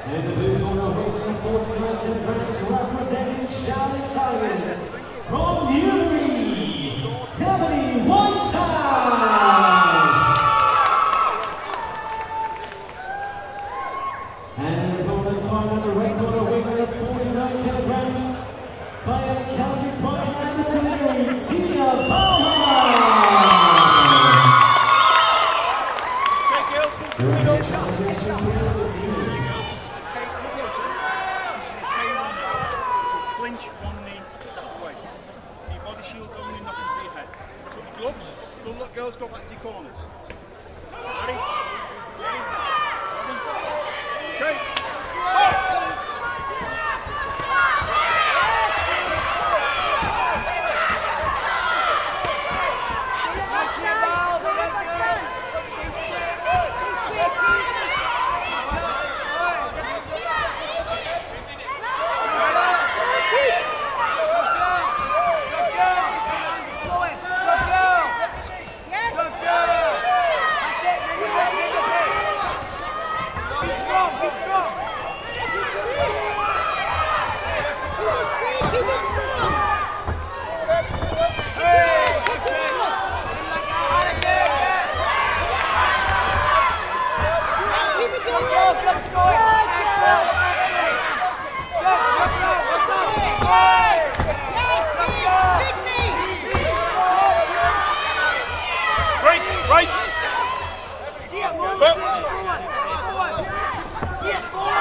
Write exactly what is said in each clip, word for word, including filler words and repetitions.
And the blue corner weighing at forty-nine kilograms, representing Showtechs Tigers from Newbury, Ebony Whithouse. And in the corner final, the red corner weighing at forty-nine kilograms, fighting the County Pride and the Teah, Teah, Vowles. Direct challenge action here with News. Clinch one knee that way. So your body shield's only knocking to your head. Touch gloves. Don't let girls go back to your corners. Ready? Ready? Okay. Right! Right! Teah, move! Forward! Forward! Teah, forward!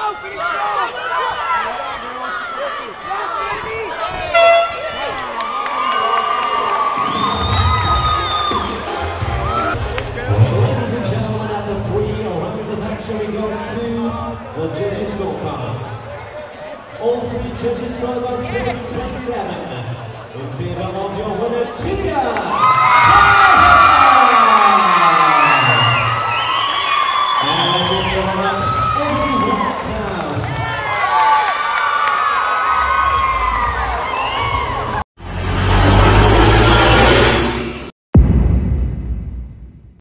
finish strong! Ladies and gentlemen, at the three rounds of action we go to the judges' scorecards. All three judges scored by thirty twenty-seven in favor of your winner, Teah!